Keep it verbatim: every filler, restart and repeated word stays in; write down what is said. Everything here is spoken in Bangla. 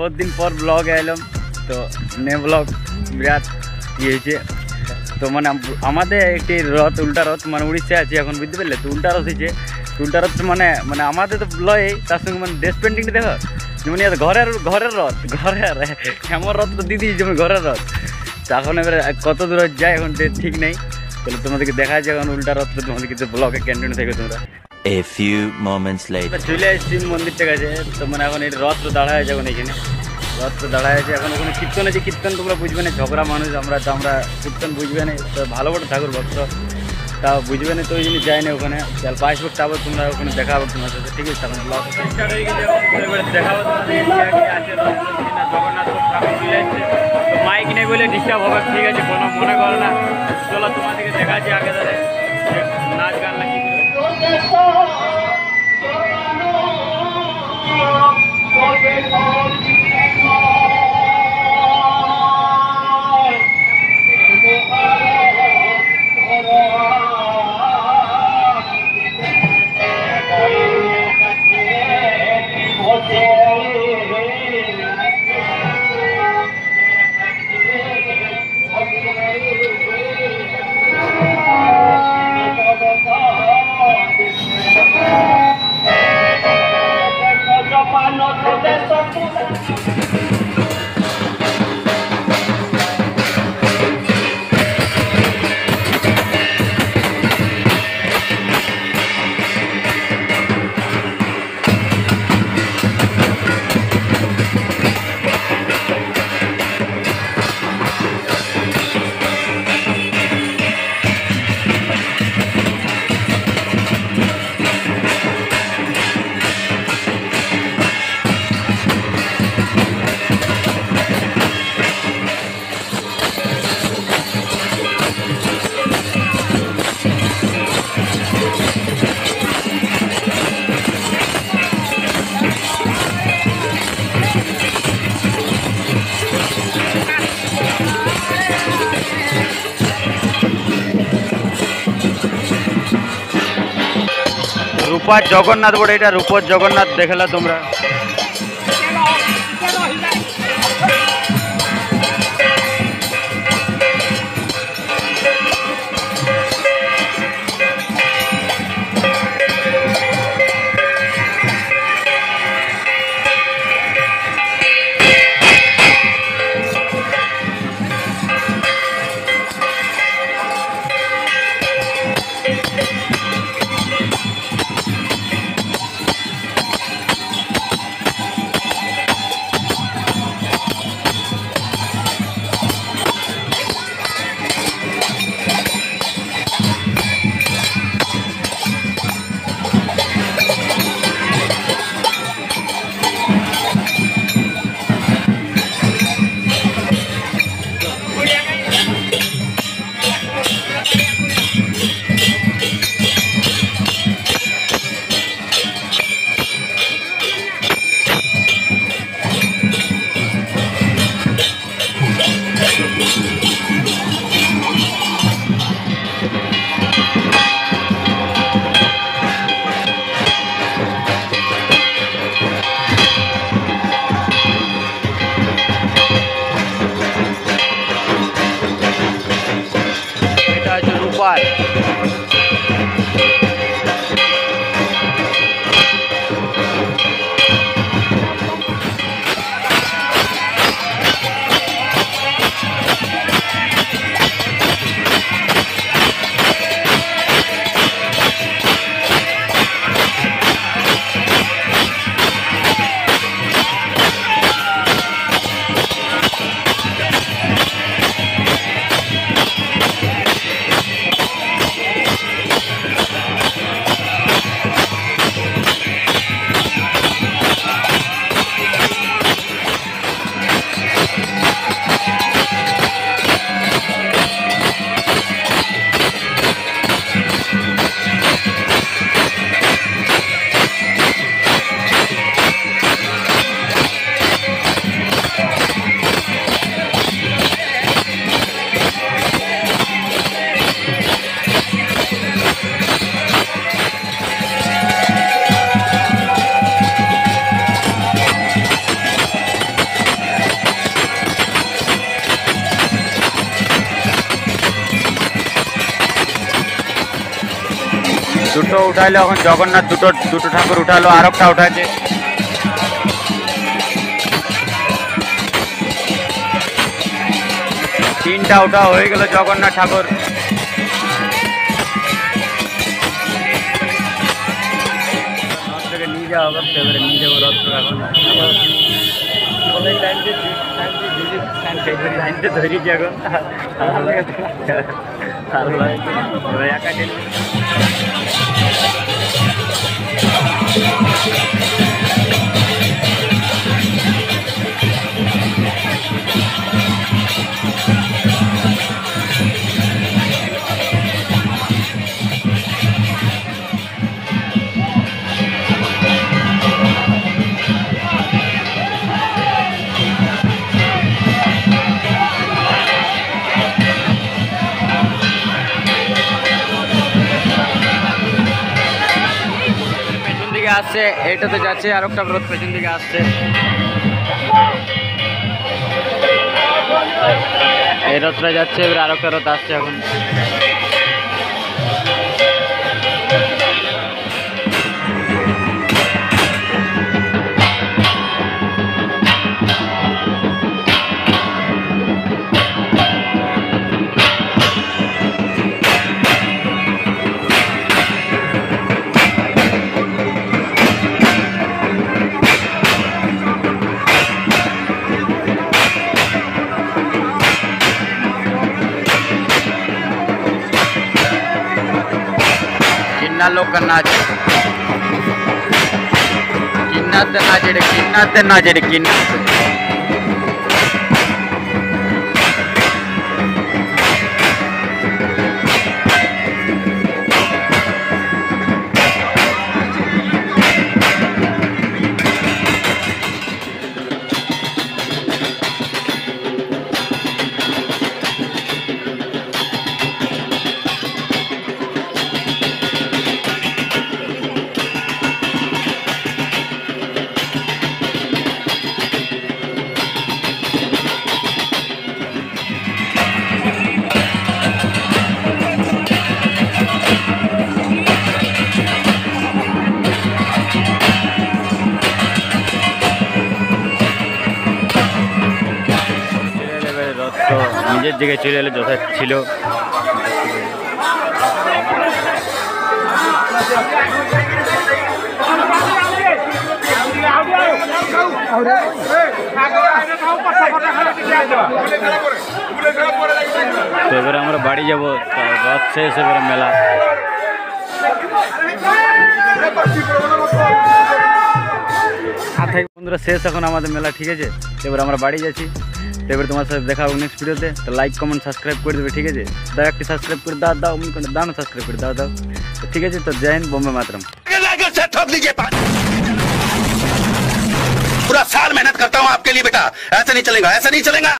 বহুত দিন পর ব্লগ এলাম তো নে ব্লগ বিরাট ইয়ে হয়েছে তো মানে আমাদের একটি রথ উল্টা রথ মানে উড়িষ্যা আছে এখন বুঝতে পারলে তো উল্টা রথ হয়েছে উল্টা রথ মানে মানে আমাদের তো লয় তার সঙ্গে মানে ড্রেস পেন্টিংটা দেখো যেমন ঘরের ঘরের রথ ঘরের আমার রথ তো দিদি যেমন ঘরের রথ তো এখন এবারে কত দূর যায় এখন ঠিক নেই তাহলে তোমাদেরকে দেখা যায় এখন উল্টা রথ তোমাদেরকে ব্লগে কন্টিনিউ থেকে তোমরা A few moments later চলে আসছি মন্দিরটা কাছে তো মানে এখন এই রথ তো দাঁড়ায় আছে এখন এখানে রথ তো দাঁড়ায় আছে এখন ওখানে কীর্তন আছে কীর্তন তোমরা বুঝবে না ঝগড়া মানুষ আমরা তো আমরা কীর্তন বুঝবে না তো ভালো করে ঠাকুর ভক্ত তাও বুঝবে না তো ওই জিনিস যায় না ওখানে তাহলে পাসবুক টাবো তোমরা ওখানে দেখাবো তোমার সাথে ঠিক আছে তখন ব্লগ স্টার্ট হয়ে গেছে এবারে দেখাবো তোমাদের আছে জগন্নাথপুর ঠাকুর চলে আসছে তো মাইক নেই বলে ডিস্টার্ব হবে ঠিক আছে কোনো মনে করো না চলো তোমাদেরকে দেখাচ্ছি আগে ধরে নাচ গান না কি রূপার জগন্নাথ বলে এটা রূপর জগন্নাথ দেখলা তোমরা তো উঠাইলো এখন জগন্নাথ দুটো দুটো ঠাকুর উঠালো আর একটা উঠাচ্ছে তিনটা উঠা হয়ে গেল জগন্নাথ ঠাকুর রথ থেকে নিয়ে যাওয়া হবে এবারে নিয়ে যাবো রথ এখন অনেক টাইম লাইনতে ধরেছি এখন একা আসছে এইটাতে যাচ্ছে আর একটা রথ পেছন দিকে আসছে এই রথটা যাচ্ছে এবার আর একটা রথ আসছে এখন लोग का नाच किन्नत नाचेड़े किन्नत नाचेड़े किन्नत নিজের দিকে চলে এলে যথা ছিল তো এবারে আমরা বাড়ি যাবো রথ শেষ এবারে মেলা বন্ধুরা শেষ এখন আমাদের মেলা ঠিক আছে এবার আমরা বাড়ি যাচ্ছি তো এবার তোমার সাথে দেখা হবে নেক্সট ভিডিওতে তো লাইক কমেন্ট সাবস্ক্রাইব করে দেবে ঠিক আছে দাও একটি সাবস্ক্রাইব করে দাও দাও দাও না সাবস্ক্রাইব করে দাও দাও তো ঠিক আছে তো জয় হিন্দ बॉम्बे मातरम पूरा साल मेहनत करता हूँ आपके लिए बेटा ऐसा नहीं चलेगा ऐसा नहीं चलेगा